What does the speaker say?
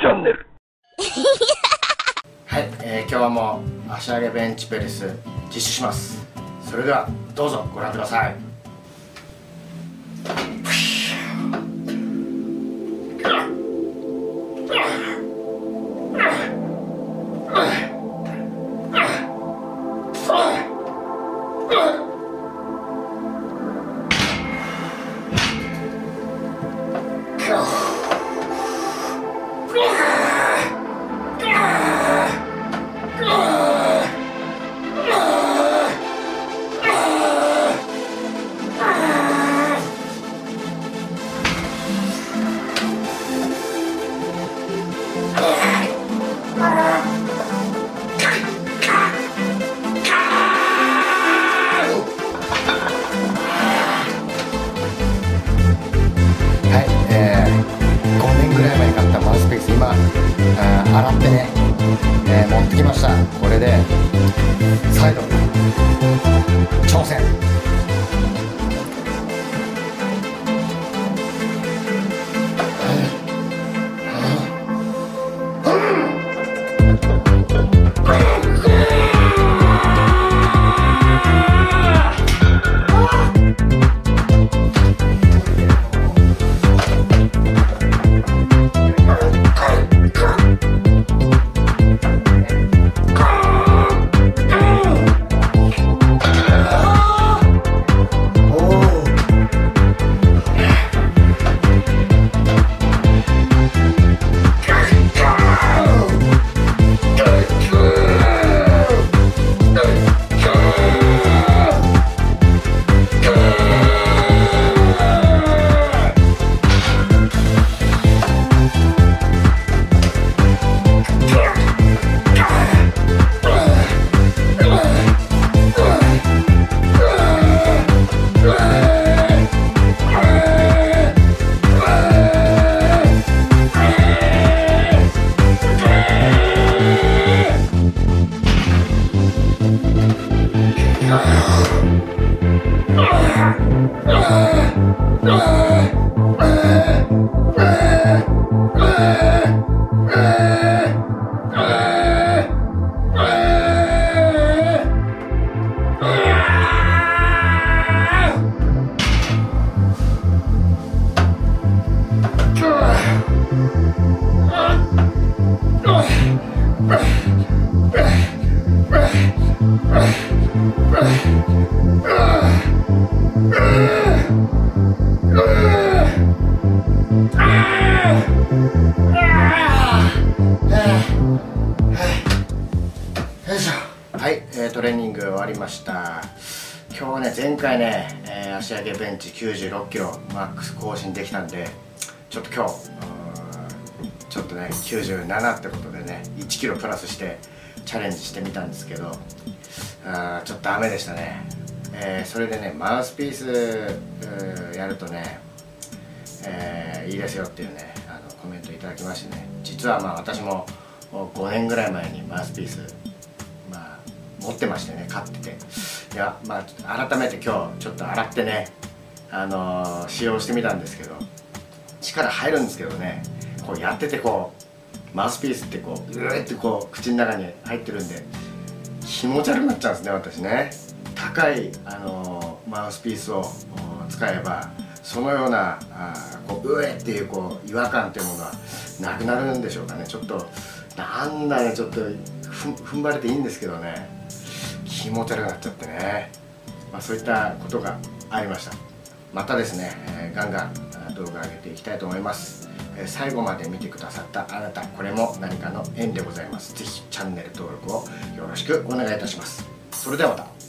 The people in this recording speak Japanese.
チャンネルはい、今日も足上げベンチプレス実施します。それではどうぞご覧ください。5年ぐらい前に買ったマウスピース、今洗ってね、持ってきました。これで再度挑戦。はい、トレーニング終わりました。今日ね、前回ね、足上げベンチ96キロマックス更新できたんで、ちょっと今日ちょっとね97ってことでね1キロプラスしてチャレンジしてみたんですけど、ちょっとダメでしたね。それでね、マウスピースやるとね、いいですよっていうねコメントいただきましてね、実は私も5年ぐらい前にマウスピース持ってましてね、買ってて、いや改めて今日ちょっと洗ってね使用してみたんですけど、力入るんですけどね、こうやっててマウスピースってうーって口の中に入ってるんで気持ち悪くなっちゃうんですね、私ね。高いマウスピースを使えばそのようなうえっていう違和感っていうものはなくなるんでしょうかね。ちょっとなんだね、ちょっと踏ん張れていいんですけどね、気持ち悪くなっちゃってね、そういったことがありました。またですね、ガンガン動画上げていきたいと思います。最後まで見てくださったあなた、これも何かの縁でございます。ぜひチャンネル登録をよろしくお願いいたします。それではまた。